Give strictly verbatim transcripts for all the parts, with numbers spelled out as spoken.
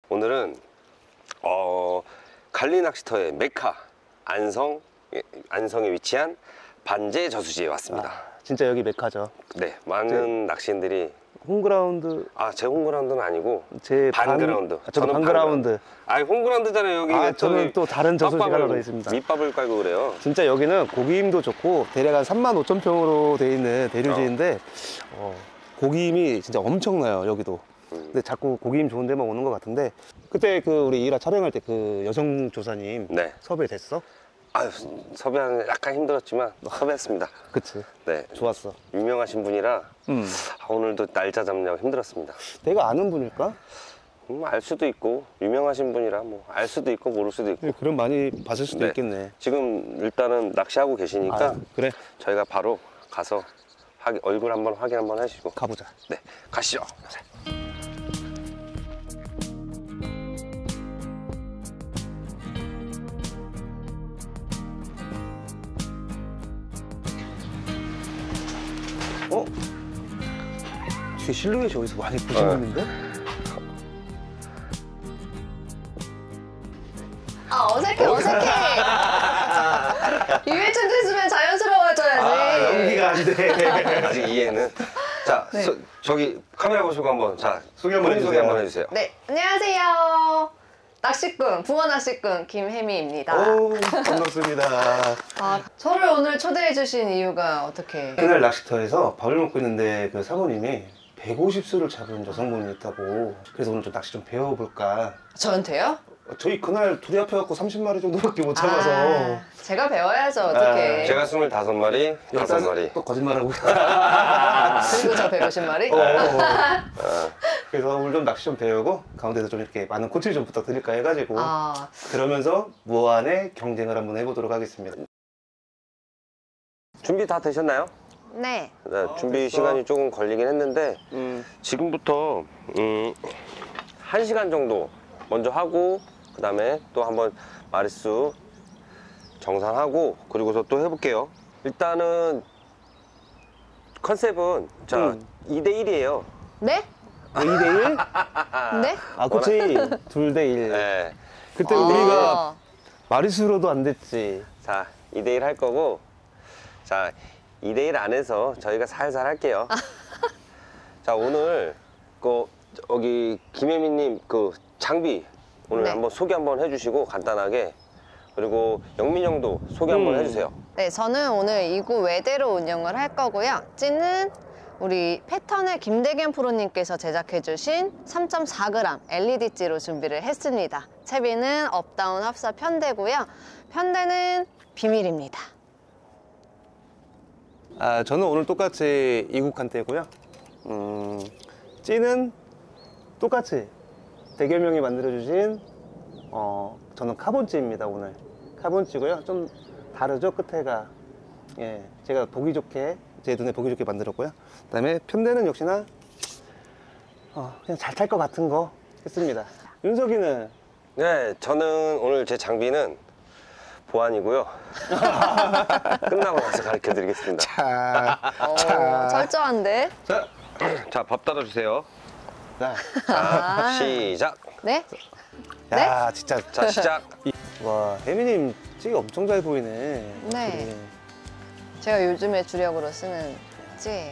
오늘은 어, 갈리 낚시터의 메카 안성, 안성에 위치한 반제 저수지에 왔습니다. 아, 진짜 여기 메카죠. 네, 많은 낚시인들이 홈그라운드. 아, 제 홈그라운드는 아니고 제 반그라운드. 반, 저는 반그라운드. 아니, 홈그라운드잖아요. 여기. 아, 저는 또 다른 저수지가 하나 더 있습니다. 밑밥을 깔고 그래요. 진짜 여기는 고기임도 좋고 대략 한 삼만 오천 평으로 돼 있는 대류지인데 어, 고기임이 진짜 엄청나요. 여기도. 음. 근데 자꾸 고기임 좋은 데만 오는 것 같은데 그때 그 우리 일화 촬영할 때 그 여성 조사님 네. 섭외됐어? 아유, 섭외하는 약간 힘들었지만 섭외했습니다. 그치. 네. 좋았어. 유명하신 분이라 음. 아, 오늘도 날짜 잡느라고 힘들었습니다. 내가 아는 분일까? 음, 알 수도 있고 유명하신 분이라 뭐 알 수도 있고 모를 수도 있고. 그럼 많이 봤을 수도 네. 있겠네. 지금 일단은 낚시하고 계시니까 아, 그래? 저희가 바로 가서 확인, 얼굴 한번 확인 한번 하시고 가보자. 네, 가시죠. 어? 뒤에 실루엣이 어디서 많이 보시는데? 아, 어색해, 어색해. 유해천재 있으면 자연스러워져야지. 아, 연기가 안 돼. 아직 이해는. 자, 네. 서, 저기 카메라 보시고 한번 자 소개 한번 본인 소개 해주세요. 한번 해주세요. 네, 안녕하세요. 낚시꾼, 붕어 낚시꾼 김혜미입니다. 오, 반갑습니다. 아, 저를 오늘 초대해주신 이유가 어떻게? 그날 낚시터에서 밥을 먹고 있는데 그 사모님이 백오십 수를 잡은 여성분이 있다고. 그래서 오늘 좀 낚시 좀 배워볼까. 저한테요? 저희 그날 둘이 합해갖고 삼십 마리 정도밖에 못 잡아서. 아, 제가 배워야죠, 어떻게? 아, 제가 스물다섯 마리, 다섯 마리. 또 거짓말하고. 그리고 저 백오십 마리? 어, 어, 어. 그래서 오늘 좀 낚시 좀 배우고 가운데서 좀 이렇게 많은 코치를 좀 부탁드릴까 해가지고 아, 그러면서 무한의 경쟁을 한번 해보도록 하겠습니다. 준비 다 되셨나요? 네. 네, 준비 됐어. 시간이 조금 걸리긴 했는데 음. 지금부터 음, 한 시간 정도 먼저 하고 그 다음에 또 한번 마리수 정산하고 그리고서 또 해볼게요. 일단은 컨셉은 자 음. 이 대 일이에요. 네? 이 대 일? 네? 아, 그치. 둘 대 일. 네. 그때 아. 우리가 마리수로도 안 됐지. 자, 이 대 일 할 거고 자, 이 대 일 안에서 저희가 살살 할게요. 자, 오늘 그 여기 김혜미님 그 장비 오늘 네. 한번 소개 한번 해주시고 간단하게 그리고 영민 형도 소개 한번 음. 해주세요. 네, 저는 오늘 이 구 외대로 운영을 할 거고요. 찌는 우리 패턴을 김대겸 프로님께서 제작해주신 삼 점 사 그램 엘이디 찌로 준비를 했습니다. 채비는 업다운 합사 편대고요. 편대는 비밀입니다. 아, 저는 오늘 똑같이 이국한대고요. 음, 찌는 똑같이 대겸형이 만들어주신 어, 저는 카본찌입니다. 오늘 카본찌고요. 좀 다르죠, 끝에가. 예, 제가 보기 좋게 제 눈에 보기 좋게 만들었고요. 그 다음에 편대는 역시나 어, 그냥 잘 탈 것 같은 거 했습니다. 윤석이는 네, 저는 오늘 제 장비는 보안이고요. 끝나고 나서 가르쳐 드리겠습니다. 자, 오, 자, 철저한데? 자, 자, 밥 따라주세요. 자, 자, 아. 시작. 네? 야, 진짜. 자, 시작. 와, 혜미님 찌 엄청 잘 보이네. 네. 확실히. 제가 요즘에 주력으로 쓰는 찌예요.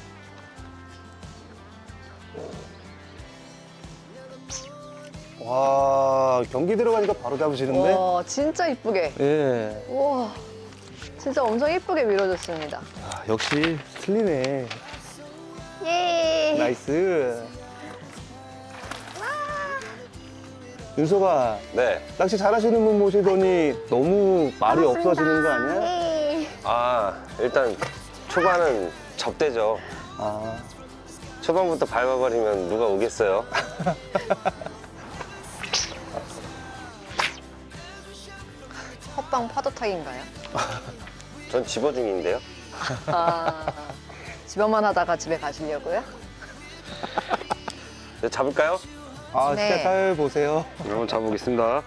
와, 경기 들어가니까 바로 잡으시는데? 와, 진짜 이쁘게. 예. 와, 진짜 엄청 이쁘게 밀어줬습니다. 아, 역시 틀리네. 예. 나이스. 윤서가 네. 낚시 잘하시는 분 모시더니 너무 말이 없어지는 거 아니야? 예. 아, 일단 초반은 접대죠. 아, 초반부터 밟아버리면 누가 오겠어요? 헛방 파도타기인가요? 전 집어 중인데요. 아, 집어만 하다가 집에 가시려고요? 이제 잡을까요? 아 네. 진짜 잘 보세요. 한번 잡아보겠습니다.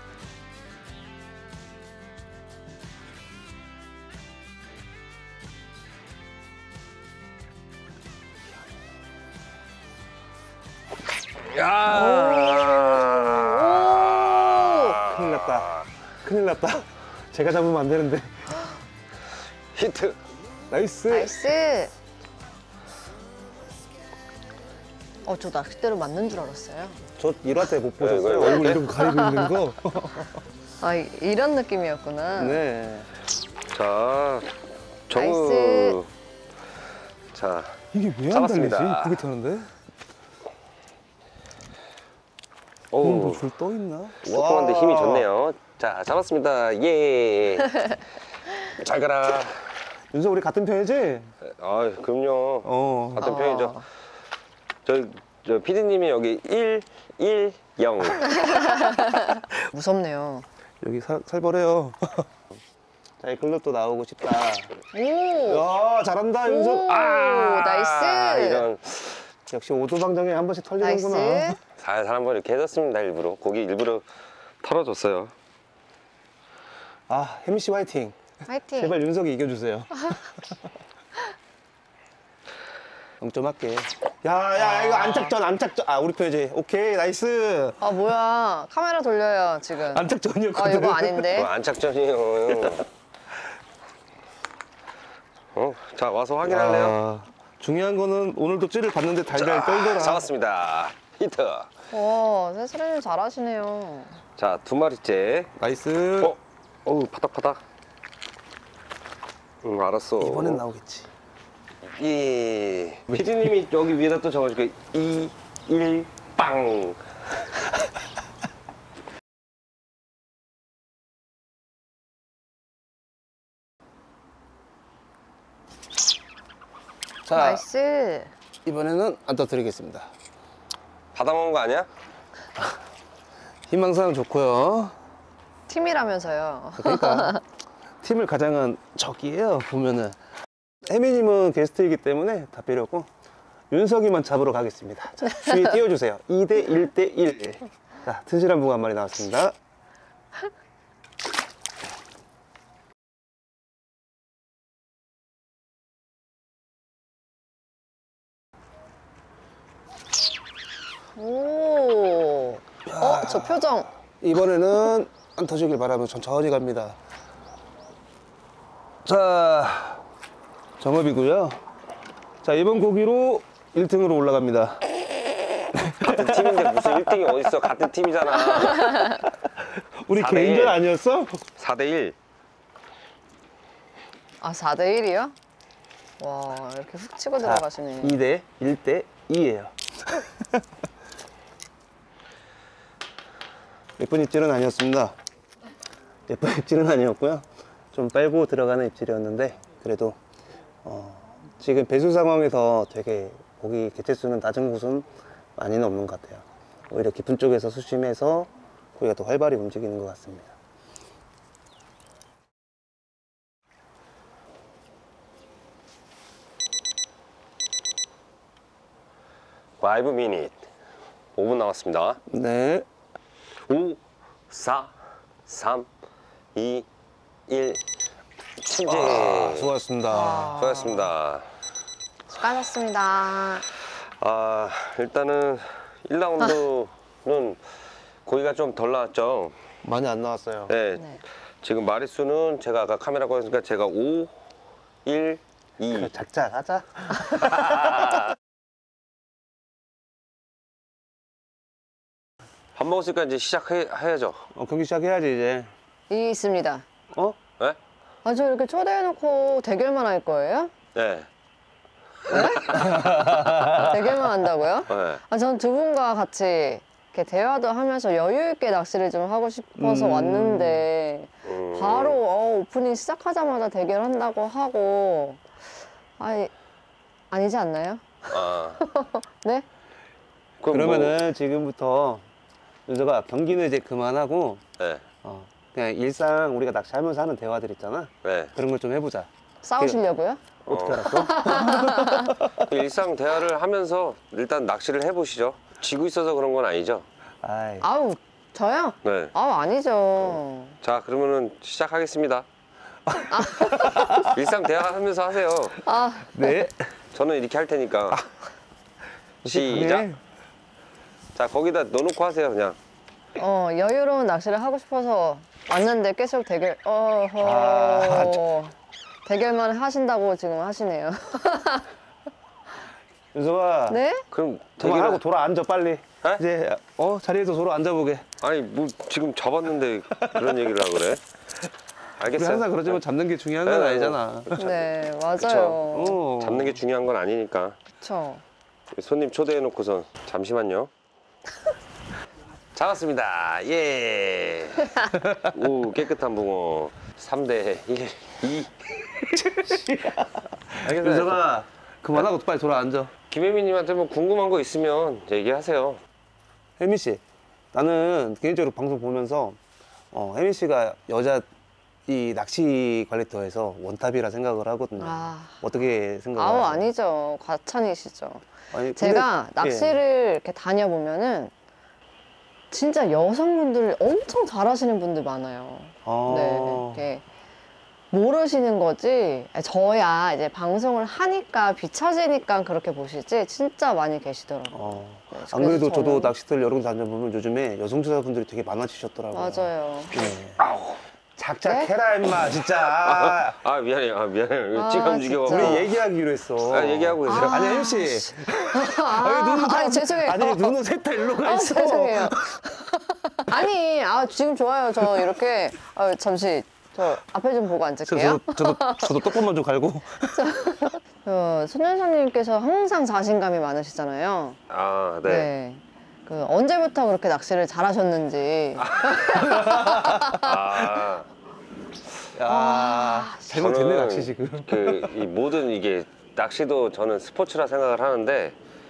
야, 났다. 큰일 났다. 제가 잡으면 안 되는데. 히트. 나이스. 나이스. 어, 저 낚싯대로 맞는 줄 알았어요. 저 일 화 때 못 보셨어요? 네, 네, 네. 얼굴 이렇게 가리고 있는 거? 아, 이- 이런 느낌이었구나. 네. 자, 정우. 나이스. 자, 이게 왜 안 잡았습니다. 달리지? 이쁘게 타는데? 오, 뭐줄 떠 있나? 조그만데 힘이 좋네요. 자, 잡았습니다. 예. 잘 가라. 윤서 우리 같은 편이지? 아, 그럼요. 어. 같은 어. 편이죠. 저, 저 피디님이 여기 일, 일, 영. 무섭네요. 여기 살, 살벌해요. 자, 이 글럽도 나오고 싶다. 오. 야, 잘한다, 윤서. 오, 아! 나이스. 이런 역시 오도방정에 한 번씩 털리는구나. 나이스. 살살 한번 이렇게 해줬습니다, 일부러. 고기 일부러 털어줬어요. 아, 혜미 씨 화이팅. 화이팅. 제발 윤석이 이겨주세요. 영 점 할게. 야, 야, 이거 안착전, 안착전. 아, 우리 편이지. 오케이, 나이스. 아, 뭐야. 카메라 돌려요, 지금. 안착전이었거든. 아, 이거 아닌데. 뭐 안착전이에요. 어, 자, 와서 확인할래요? 아, 중요한 거는 오늘도 찌를 봤는데 달달 떨더라. 잡았습니다. 히트. 와, 세스라님 잘하시네요. 자, 두 마리째. 나이스. 어, 어우, 파닥파닥. 응, 알았어. 이번엔 나오겠지. 이 피디님이 여기 위에다 또 적어줄게. 이, 일, 빵. 자, 나이스. 이번에는 안 떠드리겠습니다. 받아먹은 거 아니야? 희망사항 좋고요. 팀이라면서요. 그러니까 팀을 가장한 적이에요. 보면은 혜미님은 게스트이기 때문에 다 필요 없고 윤석이만 잡으러 가겠습니다. 자, 주위 띄워주세요. 이 대 일 대 일. 자, 튼실한 붕어 한 마리 나왔습니다. 오. 어, 저 표정. 이번에는 안 터지길 바라며 천천히 갑니다. 자, 정업이고요. 자, 이번 고기로 일 등으로 올라갑니다. 같은 팀인데 무슨 일 등이 어딨어. 같은 팀이잖아. 우리 사 대 개인전 일. 아니었어? 사 대 일. 아, 사 대 일이요? 와, 이렇게 훅 치고 들어가시네. 이 대 일 대 이예요. 예쁜 입질은 아니었습니다. 예쁜 입질은 아니었고요. 좀 빨고 들어가는 입질이었는데 그래도 어, 지금 배수 상황에서 되게 고기 개체수는 낮은 곳은 많이는 없는 것 같아요. 오히려 깊은 쪽에서 수심해서 고기가 더 활발히 움직이는 것 같습니다. 오 미닛. 오 분 남았습니다. 네. 오, 사, 삼, 이, 일. 침제. 아, 수고하셨습니다. 수고하셨습니다. 수고하셨습니다. 아, 일단은 일 라운드는 고기가 좀 덜 나왔죠. 많이 안 나왔어요. 네. 네. 지금 마리수는 제가 아까 카메라 꺼냈으니까 제가 오, 일, 이. 그래, 작자 하자. 밥 먹었으니까 이제 시작해야죠. 어, 경기 시작해야지 이제. 이 있습니다. 어? 네? 아, 저 이렇게 초대해놓고 대결만 할 거예요? 네. 대결만 한다고요? 네. 아, 전 두 분과 같이 이렇게 대화도 하면서 여유 있게 낚시를 좀 하고 싶어서 음. 왔는데 음. 바로 어, 오프닝 시작하자마자 대결한다고 하고 아니, 아니지 않나요? 아. 네? 그럼 그러면은 지금부터 윤서가 경기는 이제 그만하고 뭐, 네. 어, 그냥 일상 우리가 낚시하면서 하는 대화들 있잖아. 네. 그런 걸 좀 해보자. 싸우시려고요? 어떻게 어. 알았어? 그 일상 대화를 하면서 일단 낚시를 해보시죠. 지고 있어서 그런 건 아니죠. 아이, 아우, 저요? 네. 아우, 아니죠. 자, 그러면은 시작하겠습니다. 일상 대화하면서 하세요. 아, 네. 저는 이렇게 할 테니까. 시작. 네. 자, 거기다 넣어놓고 하세요, 그냥. 어, 여유로운 낚시를 하고 싶어서 왔는데 계속 대결, 어허. 아, 대결만 하신다고 지금 하시네요. 윤서가 네? 그럼 그만하고 대결은- 돌아 앉아 빨리. 에? 이제 어 자리에서 돌아 앉아보게. 아니 뭐 지금 잡았는데 그런 얘기를 하고 그래? 우리 알겠어요. 항상 그러지만 잡는 게 중요한 건 네, 아니잖아. 네, 맞아요. 그쵸. 어. 잡는 게 중요한 건 아니니까. 그쵸. 손님 초대해놓고선 잠시만요. 잡았습니다. 예. 오 깨끗한 붕어. 삼 대 일, 이. 알겠어요. 윤서가 그만하고 빨리 돌아 앉아. 김혜민님한테 뭐 궁금한 거 있으면 얘기하세요. 혜민 씨, 나는 개인적으로 방송 보면서 어, 혜민 씨가 여자 이 낚시 관리터에서 원탑이라 생각을 하거든요. 아. 어떻게 생각을 아우, 하세요? 아니죠. 과찬이시죠. 아니, 근데- 제가 예. 낚시를 이렇게 다녀보면은 진짜 여성분들 엄청 잘하시는 분들 많아요. 아. 네, 이렇게 모르시는 거지. 저야 이제 방송을 하니까 비춰지니까 그렇게 보시지 진짜 많이 계시더라고요. 어. 네, 안 그래도 그래서 저도 저는- 낚시터를 여러 군데 다녀보면 요즘에 여성주사분들이 되게 많아지셨더라고요. 맞아요. 네. 작작해라 임마 진짜. 아 미안해요. 아 미안해요. 아, 찌가 움직여가지고. 진짜. 우리 얘기하기로 했어. 아, 얘기하고 계세요. 아니 혜민 씨. 아, 아니 눈은 다- 아니, 죄송해요. 아니 눈은 셋 다 일로 가 아, 있어. 죄송해요. 아니, 아, 지금 좋아요. 저 이렇게, 아, 잠시, 저 앞에 좀 보고 저, 앉을게요. 저도 저도 저도 떡밥만 좀 갈고. 어, 손현선님께서 항상 자신감이 많으시잖아요. 아 네. 네. 그 언제부터 그렇게 낚시를 잘하셨는지. 아 야 잘못됐네 저는 낚시 지금. 그 이 모든 이게 낚시도 저는 스포츠라 생각을 하는데,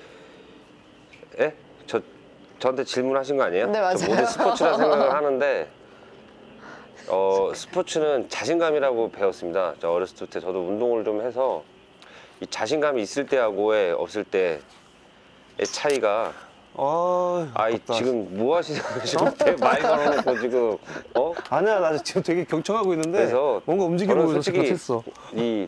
예? 저 저한테 질문하신 거 아니에요? 네, 저 맞아요. 모든 스포츠라 생각을 하는데, 어 스포츠는 자신감이라고 배웠습니다. 저 어렸을 때 저도 운동을 좀 해서 이 자신감이 있을 때하고의 없을 때의 차이가. 아, 아이 아깝다. 지금 뭐 하시는 거죠? 말 걸어놓고 지금 어? 아니야 나 지금 되게 경청하고 있는데 그래서 뭔가 움직여 저는 보여서 솔직히 같았어. 이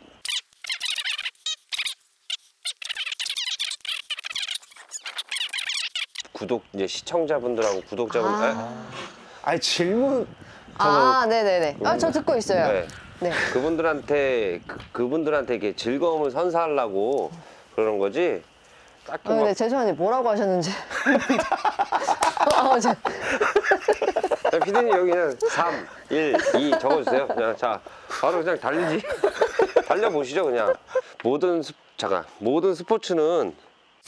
구독 이제 시청자분들하고 구독자분 아. 아니 질문 아, 네네네. 아, 저 듣고 있어요. 네. 네. 그분들한테 그, 그분들한테 이게 즐거움을 선사하려고 그러는 거지. 딱히 아, 막 네, 죄송한데 뭐라고 하셨는지. 아, 제... 피디님 여기 그냥 삼, 일, 이 적어주세요. 그냥 자 바로 그냥 달리지. 달려보시죠 그냥. 모든 스, 잠깐 모든 스포츠는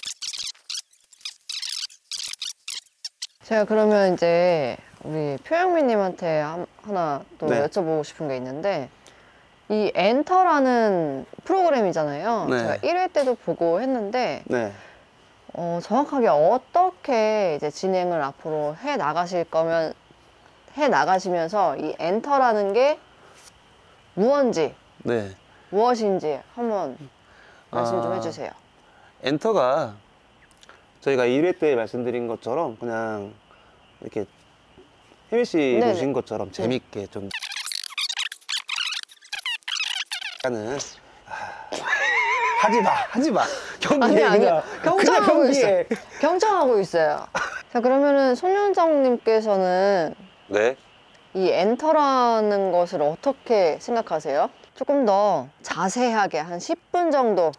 제가 그러면 이제 우리 표영민님한테 한- 하나 또 네. 여쭤보고 싶은 게 있는데, 이 엔터라는 프로그램이잖아요. 네. 제가 일 회 때도 보고 했는데, 네. 어, 정확하게 어떻게 이제 진행을 앞으로 해 나가실 거면, 해 나가시면서 이 엔터라는 게 무언지, 네. 무엇인지 한번 말씀 좀 아. 해주세요. 엔터가 저희가 일 회 때 말씀드린 것처럼 그냥 이렇게 혜미 씨 네네. 보신 것처럼 재밌게 좀 하는 아, 하지 마 하지 마 경기해 아니, 아니, 그냥 경청하고 그냥 있어요. 경기해. 경청하고 있어요. 자, 그러면은 손윤정님께서는 네. 이 엔터라는 것을 어떻게 생각하세요? 조금 더 자세하게 한 십 분 정도.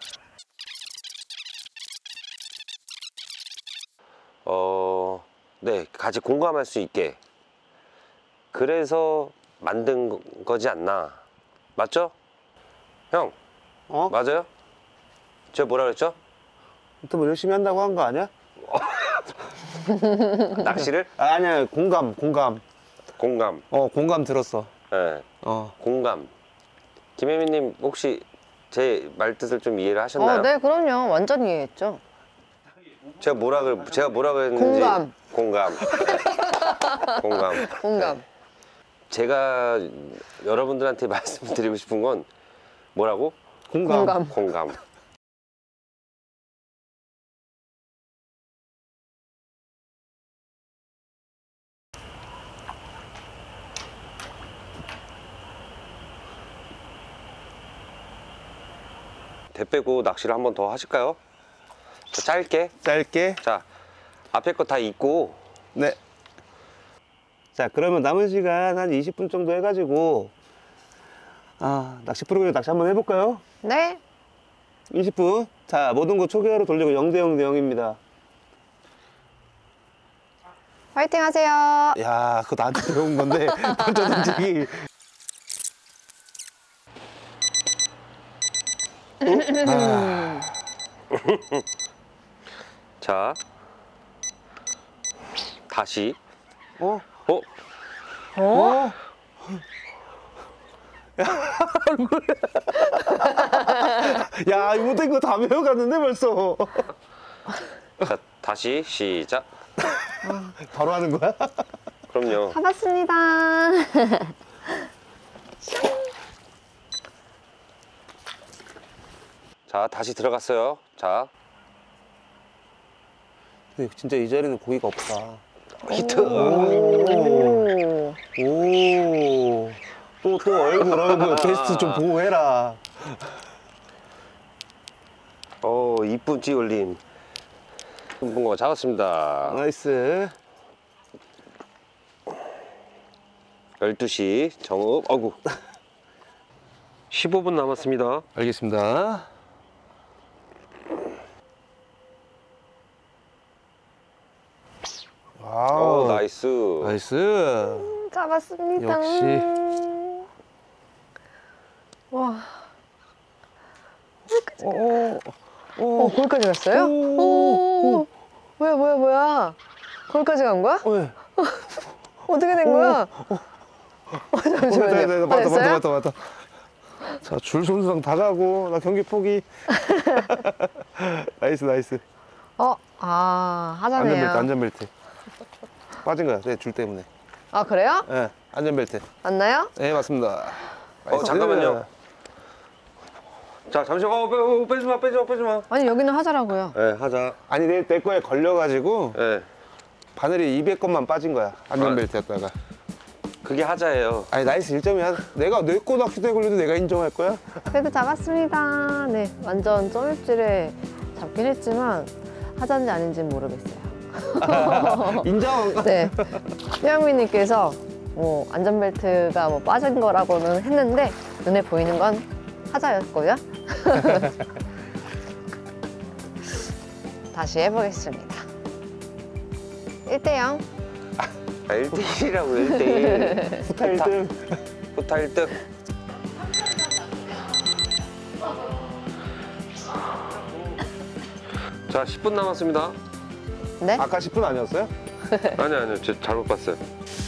어, 네, 같이 공감할 수 있게. 그래서 만든 거- 거지 않나. 맞죠? 형, 어? 맞아요? 제가 뭐라 그랬죠? 유튜브 열심히 한다고 한 거 아니야? 낚시를? 아, 아니야 공감 공감 공감. 어 공감 들었어. 네, 어 공감. 김혜민님, 혹시 제 말뜻을 좀 이해를 하셨나요? 어, 네, 그럼요. 완전 이해했죠. 제가 뭐라 그 제가 뭐라 그랬는지. 공감. 공감. 공감. 공감. 제가 여러분들한테 말씀드리고 싶은 건 뭐라고? 공감. 공감. 공감. 대 빼고 낚시를 한 번 더 하실까요? 자, 짧게. 짧게. 자, 앞에 거 다 잊고 네. 자, 그러면 남은 시간 한 이십 분 정도 해가지고 아, 낚시 프로그램 낚시 한번 해볼까요? 네. 이십 분. 자, 모든 거 초기화로 돌리고 영 대 영 대 영입니다. 화이팅 하세요. 야, 그거 나한테 배운 건데 던져 던지기. 아, 자, 다시. 어? 어? 어? 야, 이거 이거 다 배워갔는데 벌써. 자, 다시 시작. 바로 하는 거야? 그럼요. 잡았습니다. 자, 다시 들어갔어요. 자, 근데 진짜 이 자리는 고기가 없다. 히트. 오. 오. 또, 또 얼굴, 얼굴. 게스트 좀 보호해라. 어, 이쁜 찌올림. 이쁜 거 잡았습니다. 나이스. 열두 시 정읍. 어구. 십오 분 남았습니다. 알겠습니다. 와우. 어, 나이스. 나이스. 잡았습니다. 역시. 와. 오, 어, 거기까지 갔어요? 오. 오. 뭐야, 뭐야, 뭐야. 거기까지 간 거야? 왜? 어떻게 된 거야? 어, 잠시만요. 네, 네, 다 맞다, 됐어요? 맞다, 맞다, 맞다. 자, 줄 손상 다 가고, 나 경기 포기. 나이스, 나이스. 어, 아, 하자네요. 안전벨트, 안전벨트. 빠진 거야, 내 줄 때문에. 아, 그래요? 예, 네, 안전벨트. 맞나요? 네, 맞습니다. 어, 잠깐만요. 자, 잠시만. 어, 빼, 어, 빼지 마, 빼지 마, 빼지 마. 아니, 여기는 하자라고요. 네, 하자. 아니, 내, 내 거에 걸려가지고, 네. 바늘이 이백 건만 빠진 거야. 안전벨트였다가. 그게 하자예요. 아니, 나이스 일 점이야. 내가 내 거 낚싯대 걸려도 내가 인정할 거야? 그래도 잡았습니다. 네, 완전 점입질에 잡긴 했지만 하자인지 아닌지는 모르겠어요. 인정. 네, 희영미님께서 뭐 안전벨트가 뭐 빠진 거라고는 했는데 눈에 보이는 건 하자였고요. 다시 해보겠습니다. 일 대 영. 아, 일 대 일이라고, 일 대 일. 후타 일 등. 후타 일 등. 자, 십 분 남았습니다. 네? 아까 십 분 아니었어요? 아니, 아니요. 저 잘못 봤어요.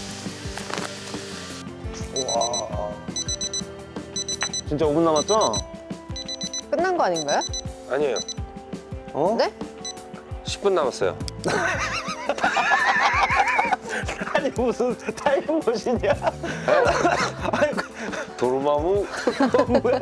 와. 진짜 오 분 남았죠? 끝난 거 아닌가요? 아니에요. 어? 네? 십 분 남았어요. 아니, 무슨 타임머신이야? 아니, 도루마무. 뭐야?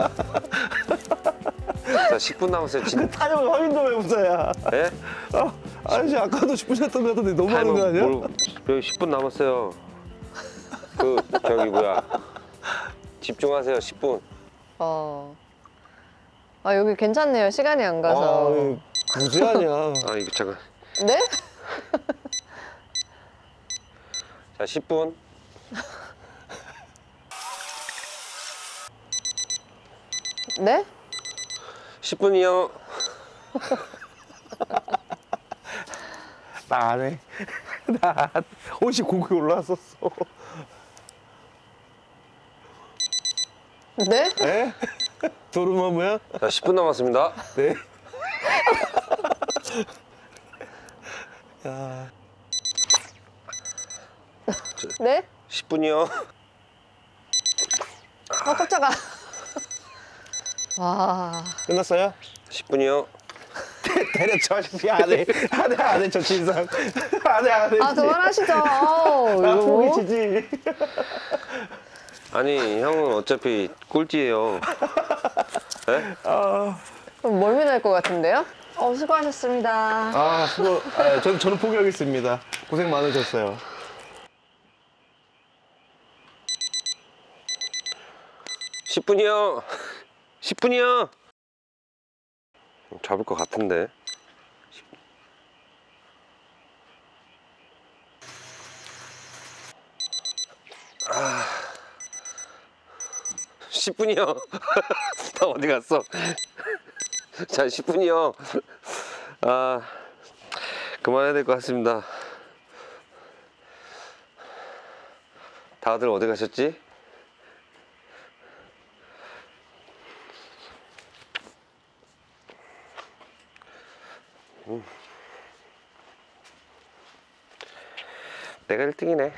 자, 십 분 남았어요. 진... 그 타임을 확인 좀 해보자야. 예? 아, 아저씨 아까도 십 분이었던 것 같은데 너무 하는 거 아니야? 뭘... 여기 십 분 남았어요. 그 저기 뭐야? 집중하세요. 십 분. 어. 아, 여기 괜찮네요. 시간이 안 가서. 아, 무지하냐. 아, 이거 잠깐. 네? 자, 십 분. 네? 십 분이요. 나 안 해. 나 옷이 고기 올라왔었어. 네? 에? 도루마무야? 자, 십 분 남았습니다. 네. 야. 네? 십 분이요. 아, 깜짝아. 와. 끝났어요? 십 분이요. 때려쳐, 씨. 안 해. 안 해, 안 해, 저 진상. 안 해, 안 해. 아, 그만하시죠. 아우, 나 이거. 포기치지. 아니, 형은 어차피 꼴찌예요. 네? 아, 그럼 멀미 날 것 같은데요? 어, 수고하셨습니다. 아, 수고. 아, 전, 저는 포기하겠습니다. 고생 많으셨어요. 십 분이요. 십 분이요. 잡을 것 같은데. 십 분이요. 나 어디 갔어? 자, 십 분이요. 아, 그만해야 될 것 같습니다. 다들 어디 가셨지? 음. 내가 일 등이네.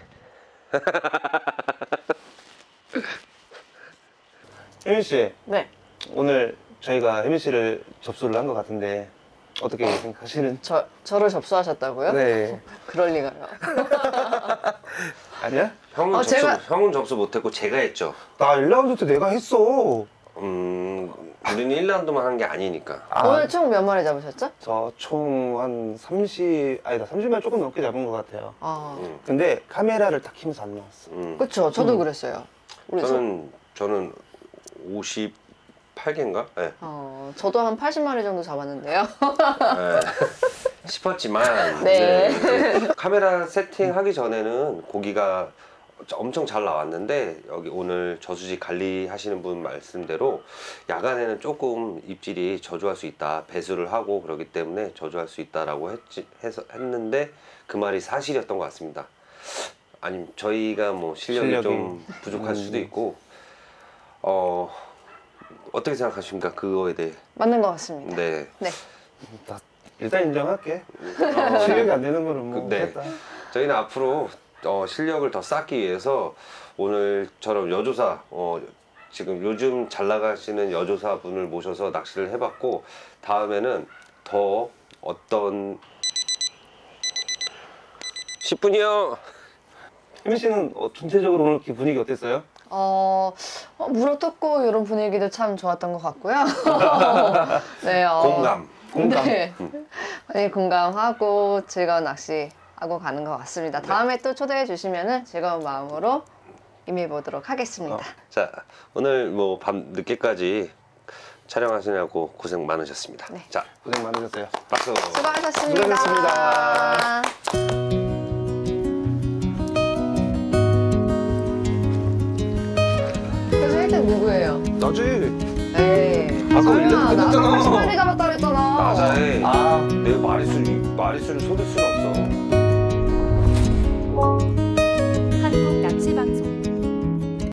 혜민 씨, 네. 오늘 저희가 혜민 씨를 접수를 한 것 같은데 어떻게 생각하시는? 저, 저를 접수하셨다고요? 네. 그럴 리가요. 아니야? 형은 어, 접수, 제가- 형은 접수 못했고 제가 했죠. 나 일 라운드 때 내가 했어. 음, 우리는 일 라운드만 한 게 아니니까. 오늘 총 몇 마리 잡으셨죠? 저 총 한 삼십, 아니다, 삼십 마리 조금 넘게 잡은 것 같아요. 아, 음, 근데 카메라를 딱 키면서 안 나왔어. 음. 그쵸. 저도 그랬어요. 우리 소- 저는 저는 오십팔 개인가? 네. 어, 저도 한 팔십 마리 정도 잡았는데요. 네. 싶었지만 네. 네. 카메라 세팅하기 전에는 고기가 엄청 잘 나왔는데 여기 오늘 저수지 관리하시는 분 말씀대로 야간에는 조금 입질이 저조할 수 있다, 배수를 하고 그러기 때문에 저조할 수 있다라고 했지, 해서 했는데 그 말이 사실이었던 것 같습니다. 아니 저희가 뭐 실력이, 실력이. 좀 부족할 음. 수도 있고 어 어떻게 생각하십니까 그거에 대해? 맞는 것 같습니다. 네. 네. 나 일단 인정할게. 어, 실력이 안 되는 거는 뭐 그, 네. 했다. 저희는 앞으로 어, 실력을 더 쌓기 위해서 오늘처럼 여조사 어, 지금 요즘 잘 나가시는 여조사 분을 모셔서 낚시를 해봤고 다음에는 더 어떤 십 분이요. 혜민 씨는 어, 전체적으로 오늘 이렇게 분위기 어땠어요? 어, 어, 물어뜯고 이런 분위기도 참 좋았던 것 같고요. 네, 어, 공감. 공감. 네. 많이 공감하고 즐거운 낚시 하고 가는 것 같습니다. 다음에 또 초대해 주시면 즐거운 마음으로 임해보도록 하겠습니다. 어. 자 오늘 뭐 밤 늦게까지 촬영하시냐고 고생 많으셨습니다. 네. 자 고생 많으셨어요. 박수. 수고하셨습니다. 수고하셨습니다. 그래서 일 등 누구예요? 나지. 에이, 아까 설마 일 등 나도 했잖아. 팔십 마리 잡았다 그랬잖아. 맞아. 아, 내 마리수 마리수를 속일 수는 없어.